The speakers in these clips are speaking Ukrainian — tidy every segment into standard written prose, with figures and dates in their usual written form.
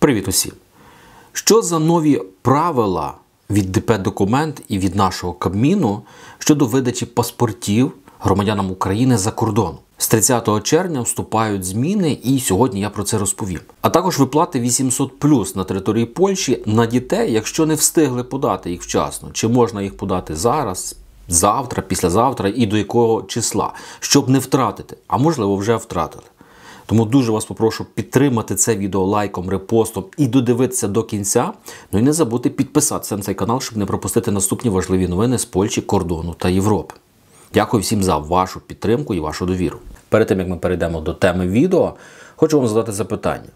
Привіт усім! Що за нові правила від ДП «Документ» і від нашого Кабміну щодо видачі паспортів громадянам України за кордон? З 30 червня вступають зміни і сьогодні я про це розповім. А також виплати 800+ на території Польщі на дітей, якщо не встигли подати їх вчасно. Чи можна їх подати зараз, завтра, післязавтра і до якого числа, щоб не втратити, а можливо вже втратили. Тому дуже вас попрошу підтримати це відео лайком, репостом і додивитися до кінця. Ну і не забудьте підписатися на цей канал, щоб не пропустити наступні важливі новини з Польщі, кордону та Європи. Дякую всім за вашу підтримку і вашу довіру. Перед тим, як ми перейдемо до теми відео, хочу вам задати запитання.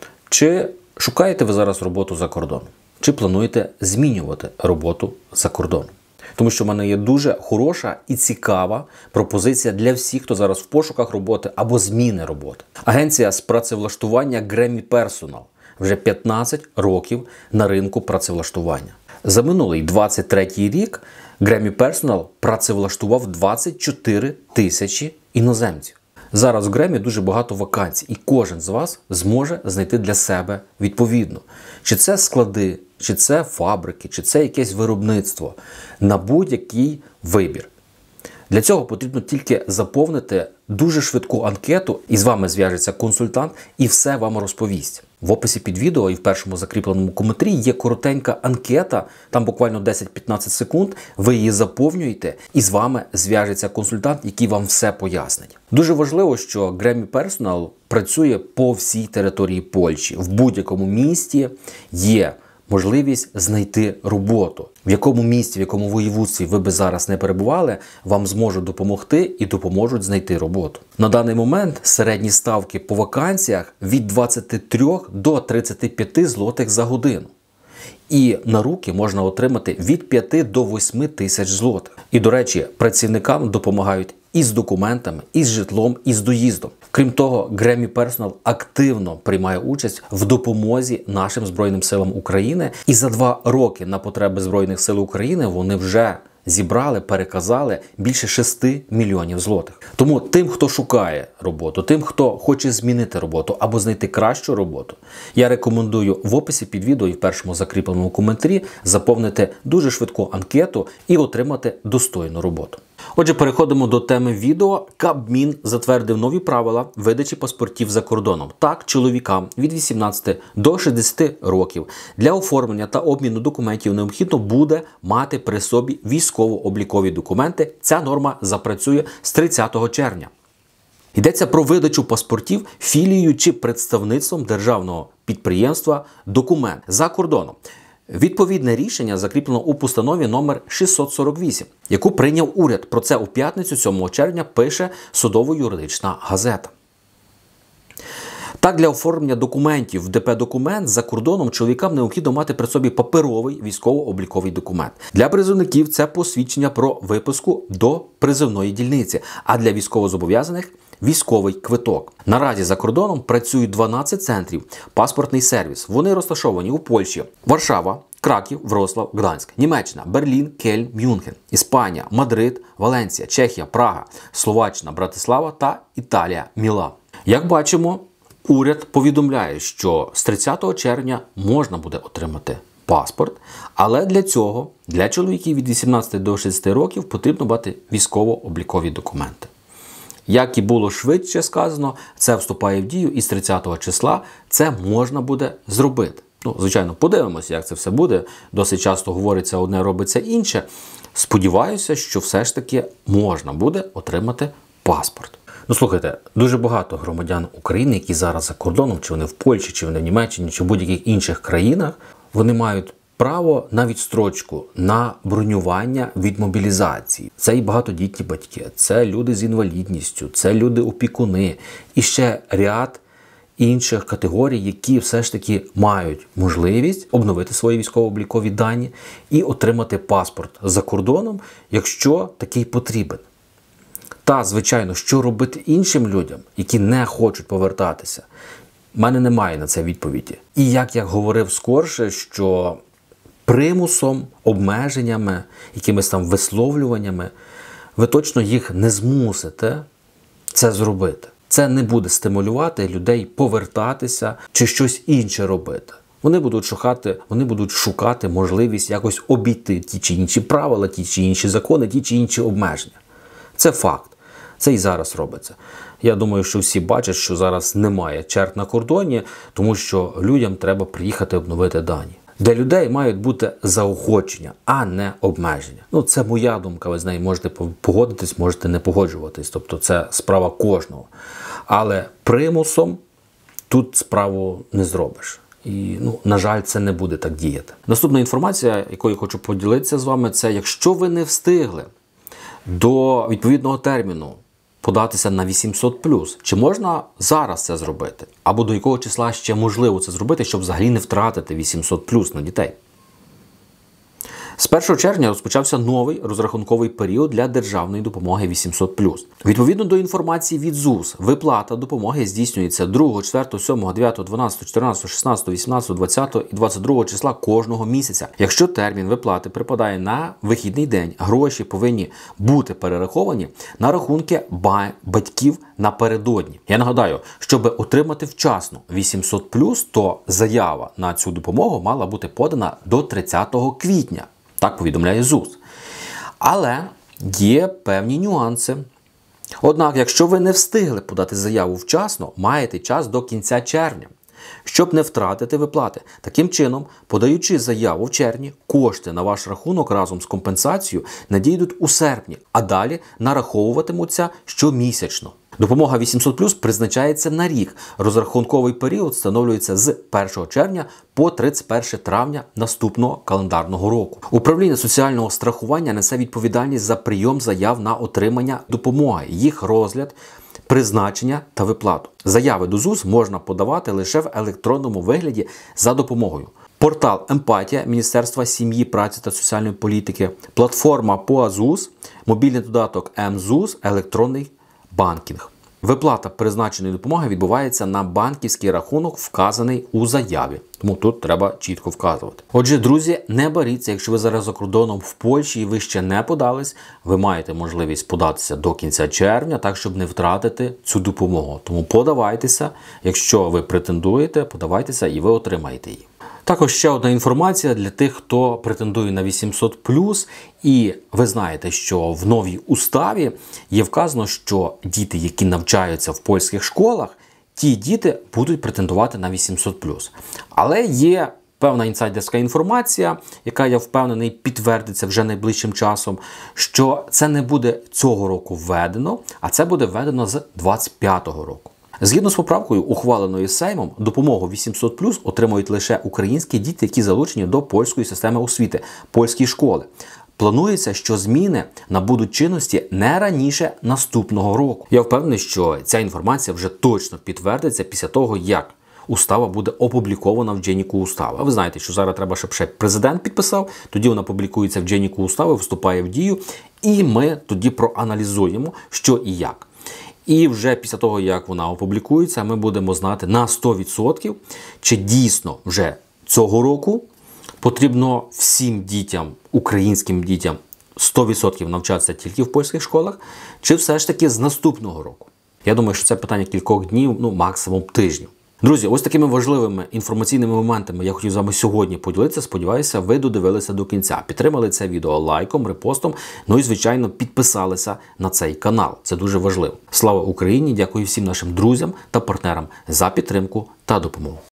Чи шукаєте ви зараз роботу за кордоном? Чи плануєте змінювати роботу за кордоном? Тому що в мене є дуже хороша і цікава пропозиція для всіх, хто зараз в пошуках роботи або зміни роботи. Агенція з працевлаштування Grammy Personal вже 15 років на ринку працевлаштування. За минулий 23-й рік Grammy Personal працевлаштував 24 тисячі іноземців. Зараз в Grammy дуже багато вакансій, і кожен з вас зможе знайти для себе відповідно. Чи це склади, чи це фабрики, чи це якесь виробництво, на будь-який вибір. Для цього потрібно тільки заповнити дуже швидку анкету, і з вами зв'яжеться консультант і все вам розповість. В описі під відео і в першому закріпленому коментарі є коротенька анкета, там буквально 10-15 секунд, ви її заповнюєте і з вами зв'яжеться консультант, який вам все пояснить. Дуже важливо, що Grammy Personal працює по всій території Польщі. В будь-якому місті є можливість знайти роботу. В якому місті, в якому воєводстві ви би зараз не перебували, вам зможуть допомогти і допоможуть знайти роботу. На даний момент середні ставки по вакансіях від 23 до 35 злотих за годину. І на руки можна отримати від 5 до 8 тисяч злотих. І, до речі, працівникам допомагають і з документами, і з житлом, і з доїздом. Крім того, Grammy Personal активно приймає участь в допомозі нашим Збройним силам України. І за 2 роки на потреби Збройних сил України вони вже зібрали, переказали більше 6 мільйонів злотих. Тому тим, хто шукає роботу, тим, хто хоче змінити роботу або знайти кращу роботу, я рекомендую в описі під відео і в першому закріпленому коментарі заповнити дуже швидку анкету і отримати достойну роботу. Отже, переходимо до теми відео. Кабмін затвердив нові правила видачі паспортів за кордоном. Так, чоловікам від 18 до 60 років для оформлення та обміну документів необхідно буде мати при собі військово-облікові документи. Ця норма запрацює з 30 червня. Йдеться про видачу паспортів філією чи представництвом державного підприємства «Документ» за кордоном. Відповідне рішення закріплено у постанові номер 648, яку прийняв уряд. Про це у п'ятницю 7 червня пише судово-юридична газета. Так, для оформлення документів в ДП «Документ» за кордоном чоловікам необхідно мати при собі паперовий військово-обліковий документ. Для призовників це посвідчення про випуску до призовної дільниці, а для військовозобов'язаних – військовий квиток. Наразі за кордоном працюють 12 центрів паспортний сервіс. Вони розташовані у Польщі: Варшава, Краків, Вроцлав, Гданськ, Німеччина, Берлін, Кельн, Мюнхен, Іспанія, Мадрид, Валенсія, Чехія, Прага, Словаччина, Братислава та Італія, Мілан. Як бачимо, уряд повідомляє, що з 30 червня можна буде отримати паспорт, але для цього, для чоловіків від 18 до 60 років потрібно мати військово-облікові документи. Як і було швидше сказано, це вступає в дію і з 30 числа це можна буде зробити. Звичайно, подивимося, як це все буде. Досить часто говориться одне, робиться інше. Сподіваюся, що все ж таки можна буде отримати паспорт. Слухайте, дуже багато громадян України, які зараз за кордоном, чи вони в Польщі, чи вони в Німеччині, чи в будь-яких інших країнах, вони мають право на відстрочку, на бронювання від мобілізації. Це і багатодітні батьки, це люди з інвалідністю, це люди-опікуни і ще ряд інших категорій, які все ж таки мають можливість обновити свої військово-облікові дані і отримати паспорт за кордоном, якщо такий потрібен. Та, звичайно, що робити іншим людям, які не хочуть повертатися, в мене немає на це відповіді. І як я говорив скорше, що примусом, обмеженнями, якимись там висловлюваннями, ви точно їх не змусите це зробити. Це не буде стимулювати людей повертатися чи щось інше робити. Вони будуть шукати можливість якось обійти ті чи інші правила, ті чи інші закони, ті чи інші обмеження. Це факт. Це і зараз робиться. Я думаю, що всі бачать, що зараз немає черг на кордоні, тому що людям треба приїхати обновити дані. Для людей мають бути заохочення, а не обмеження. Це моя думка, ви з нею можете погодитись, можете не погоджуватись. Тобто це справа кожного. Але примусом тут справу не зробиш. І, на жаль, це не буде так діяти. Наступна інформація, якою я хочу поділитися з вами, це якщо ви не встигли до відповідного терміну податися на 800+, чи можна зараз це зробити? Або до якого числа ще можливо це зробити, щоб взагалі не втратити 800+ на дітей? З 1 червня розпочався новий розрахунковий період для державної допомоги 800+. Відповідно до інформації від ЗУС, виплата допомоги здійснюється 2, 4, 7, 9, 12, 14, 16, 18, 20 і 22 числа кожного місяця. Якщо термін виплати припадає на вихідний день, гроші повинні бути перераховані на рахунки батьків напередодні. Я нагадаю, щоб отримати вчасно 800+, то заява на цю допомогу мала бути подана до 30 квітня. Так повідомляє ЗУС. Але є певні нюанси. Однак, якщо ви не встигли подати заяву вчасно, маєте час до кінця червня, щоб не втратити виплати. Таким чином, подаючи заяву в червні, кошти на ваш рахунок разом з компенсацією надійдуть у серпні, а далі нараховуватимуться щомісячно. Допомога 800+ призначається на рік. Розрахунковий період встановлюється з 1 червня по 31 травня наступного календарного року. Управління соціального страхування несе відповідальність за прийом заяв на отримання допомоги, їх розгляд, призначення та виплату. Заяви до ЗУС можна подавати лише в електронному вигляді за допомогою. Портал «Емпатія» Міністерства сім'ї, праці та соціальної політики, платформа ПОАЗУС, мобільний додаток МЗУС, електронний банкінг. Виплата призначеної допомоги відбувається на банківський рахунок, вказаний у заяві. Тому тут треба чітко вказувати. Отже, друзі, не боріться, якщо ви зараз за кордоном в Польщі і ви ще не подались, ви маєте можливість податися до кінця червня, так, щоб не втратити цю допомогу. Тому подавайтеся, якщо ви претендуєте, подавайтеся і ви отримаєте її. Також ще одна інформація для тих, хто претендує на 800+, і ви знаєте, що в новій уставі є вказано, що діти, які навчаються в польських школах, ті діти будуть претендувати на 800+. Але є певна інсайдерська інформація, яка, я впевнений, підтвердиться вже найближчим часом, що це не буде цього року введено, а це буде введено з 25-го року. Згідно з поправкою, ухваленою Сеймом, допомогу 800+ отримують лише українські діти, які залучені до польської системи освіти, польські школи. Планується, що зміни набудуть чинності не раніше наступного року. Я впевнений, що ця інформація вже точно підтвердиться після того, як устава буде опублікована в Дзенніку Устави. А ви знаєте, що зараз треба, щоб ще президент підписав, тоді вона публікується в Дзенніку Устави, вступає в дію, і ми тоді проаналізуємо, що і як. І вже після того, як вона опублікується, ми будемо знати на 100%, чи дійсно вже цього року потрібно всім дітям, українським дітям, 100% навчатися тільки в польських школах, чи все ж таки з наступного року. Я думаю, що це питання кількох днів, максимум тижнів. Друзі, ось такими важливими інформаційними моментами я хотів з вами сьогодні поділитися. Сподіваюся, ви додивилися до кінця. Підтримали це відео лайком, репостом, і, звичайно, підписалися на цей канал. Це дуже важливо. Слава Україні! Дякую всім нашим друзям та партнерам за підтримку та допомогу.